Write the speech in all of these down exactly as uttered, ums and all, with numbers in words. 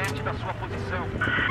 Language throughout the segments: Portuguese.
leste da sua posição.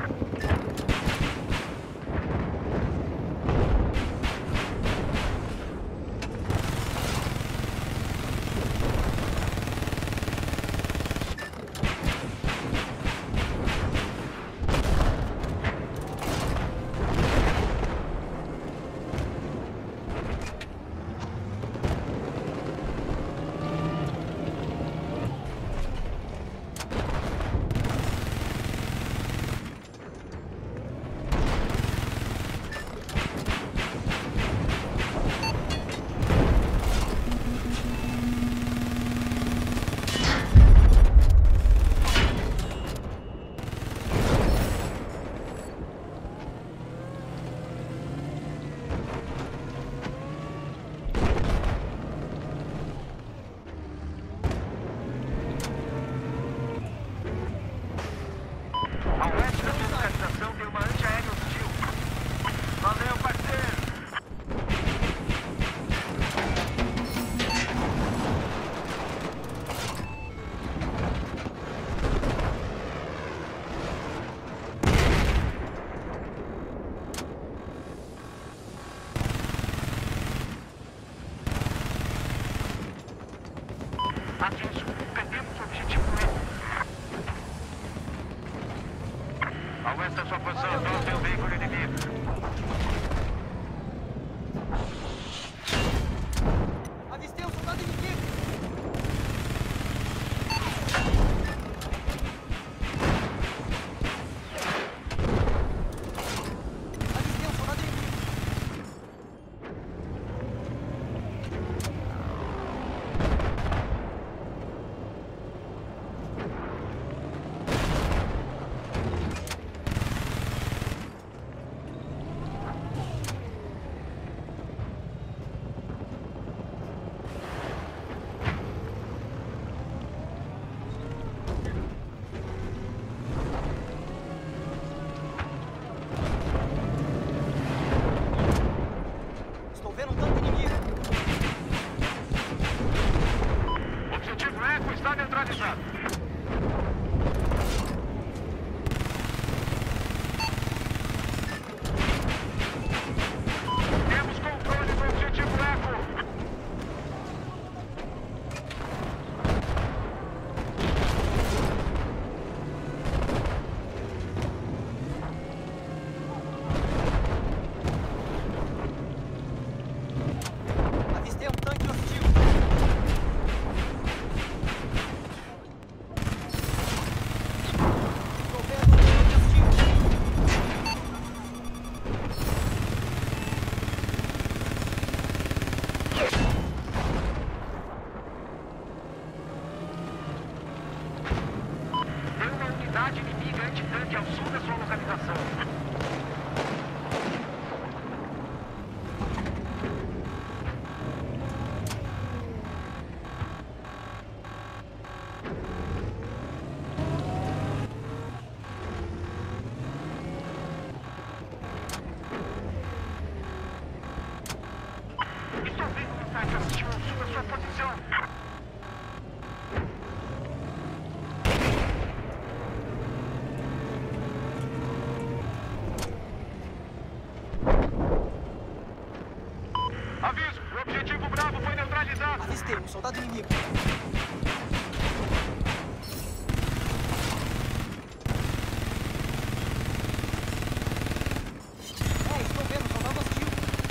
Atinge, perdemos o objetivo. Ao oeste da sua posição, não tem um veículo inimigo. Avistei um soldado inimigo! Avistei um soldado inimigo! Inimiga antitanque ao sul da sua localização. Estou vendo um ataque hostil ao sul da sua posição. Aviso, o objetivo Bravo foi neutralizado. Avistei um soldado inimigo. É, estou vendo um soldado hostil.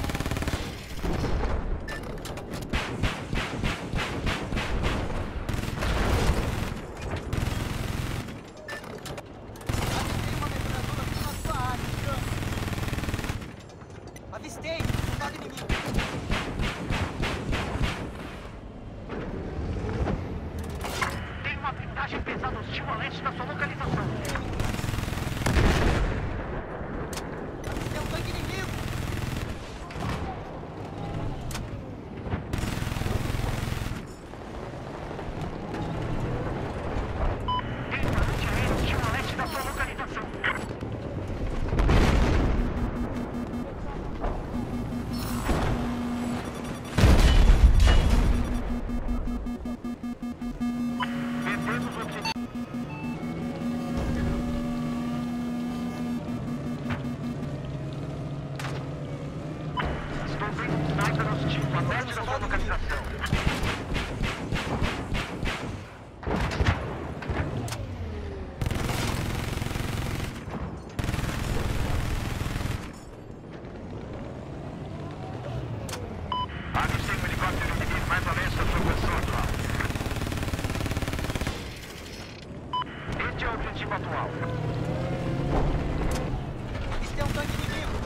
Avistei uma metralhadora na sua área. Avistei um soldado inimigo. Tem uma blindagem pesada hostil a leste da sua localização. Avistei um tanque inimigo. Tem uma antiaérea hostil a leste da sua localização. Perdemos o objetivo. objetivo a leste da sua localização. Avistei um helicóptero inimigo mais a leste da sua posição atual. Este é o objetivo atual. Avistei um tanque inimigo.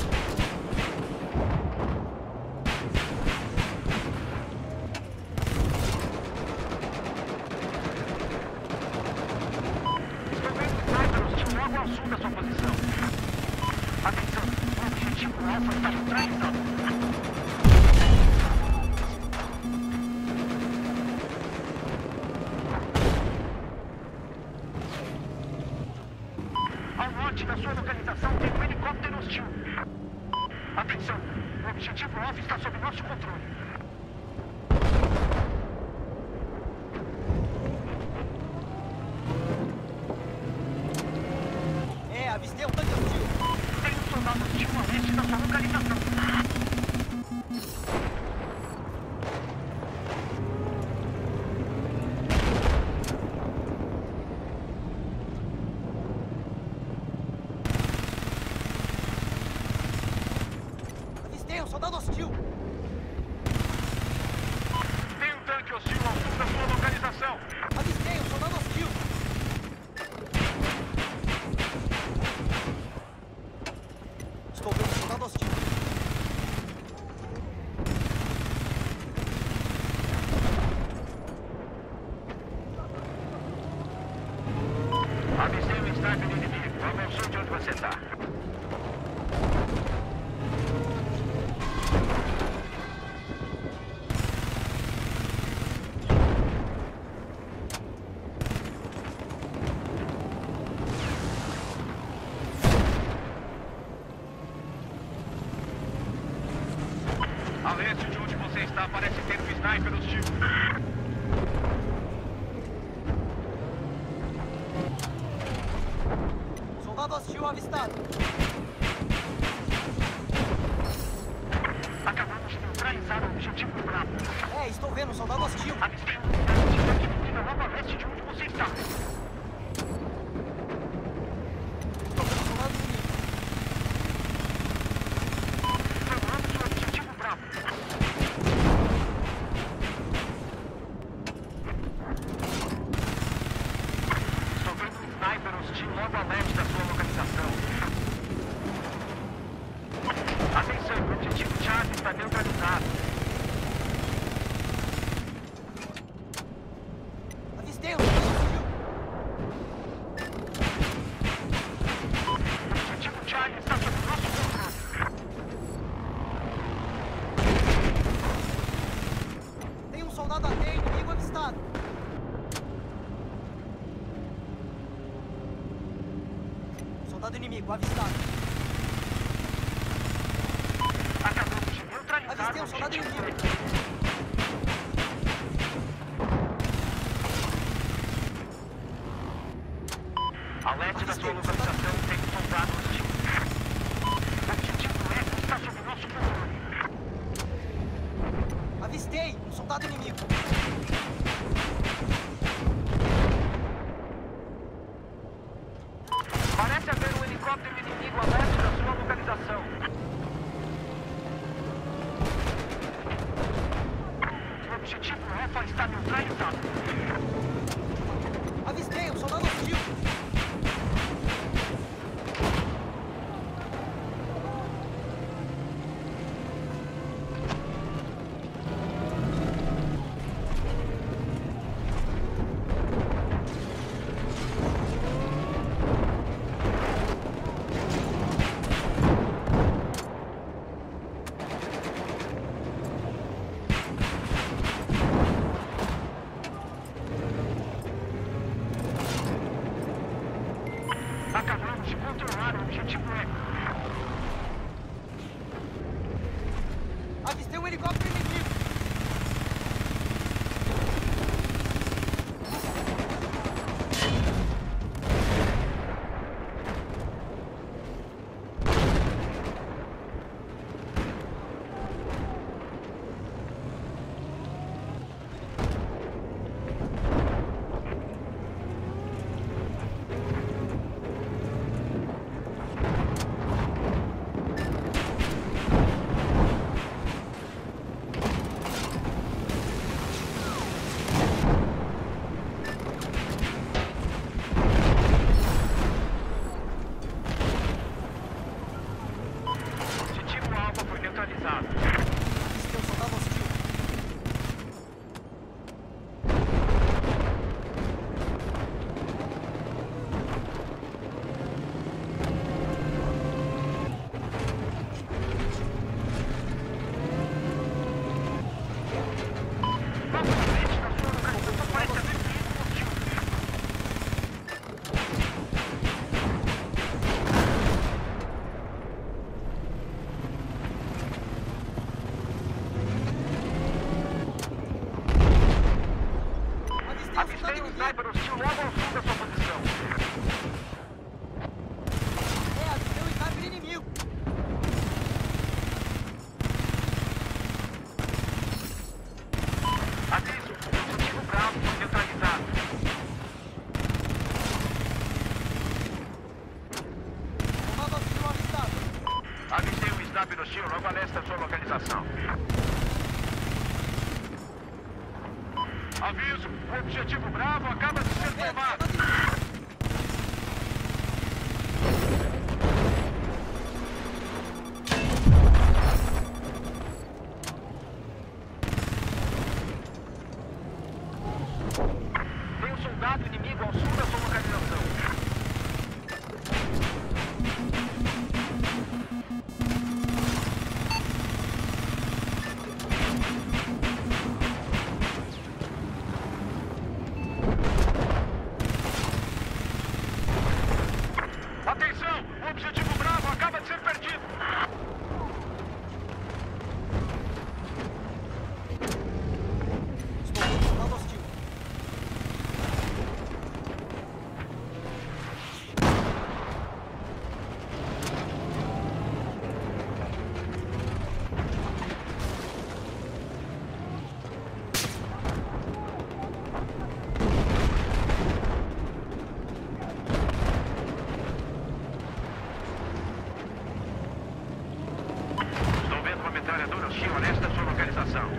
Estou vendo snipers de logo ao sul da sua posição. Atenção, o objetivo alfa está neutralizado. Ao norte da sua localização tem um helicóptero hostil. Atenção, o objetivo alfa está sob nosso controle. É, avistei um tanque hostil. Tem um soldado hostil a leste da sua localização. Avistei um soldado hostil. Tem um tanque hostil ao sul da sua localização. Avistei um soldado hostil. Estou vendo um soldado hostil. Avistei um sniper inimigo. Ao meu sul de onde você está. A leste de onde você está parece ter um sniper hostil. Soldado hostil avistado. Acabamos de neutralizar o objetivo Bravo. É, estou vendo um soldado hostil. Avistei um tanque de tanque inimigo logo a leste de onde você está. Estou vendo um soldado inimigo. Tomamos o objetivo Bravo. Estou vendo um sniper hostil logo a leste da sua localização. Atenção, o objetivo Charlie está neutralizado. Avistei um soldado hostil. O objetivo Charlie está sob nosso controle. Tem um soldado A T inimigo avistado. Soldado inimigo avistado. Acabamos de neutralizar Avistei o um soldado objetivo. inimigo. A leste da sua localização tem um soldado hostil. O objetivo Eco está sob nosso controle. Avistei um soldado inimigo. Parece haver um helicóptero inimigo a leste da sua localização. O objetivo Alfa está neutralizado. Avistei um soldado hostil. Acabamos de controlar o objetivo Eco. Avistei um helicóptero inimigo. localizado. Avistei um soldado hostil. Avistei um sniper hostil logo ao sul da sua posição. É, avistei um sniper inimigo. Aviso, objetivo Bravo foi neutralizado. Soldado hostil avistado. Avistei um sniper hostil logo a leste da sua localização. Aviso, o objetivo Bravo acaba de ser É, tomado. soldado inimigo. Tem um soldado inimigo ao sul da sua localização. Atenção, o objetivo Bravo acaba de ser perdido. Estou vendo um soldado hostil. Estou vendo uma metralhadora hostil a leste da sua localização.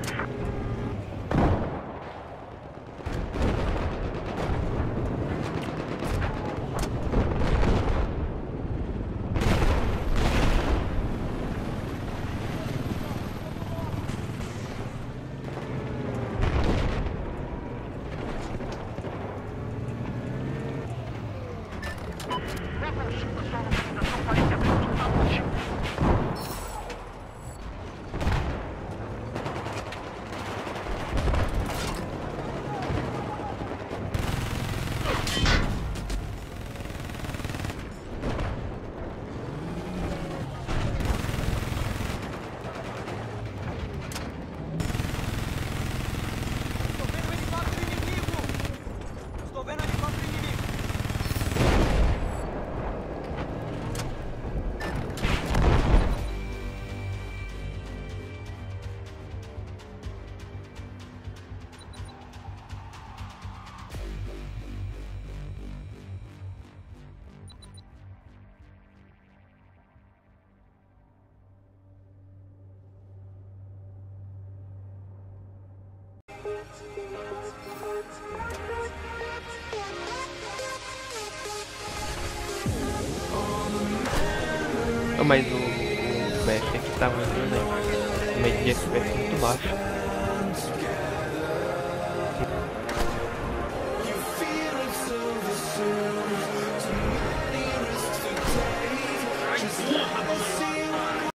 Logo ao sul da sua localização parece haver um soldado hostil. Estou vendo um helicóptero inimigo. Estou vendo um helicóptero inimigo. Oh, mas o, o F P S aqui tá muito, né? A média de F P S muito baixo.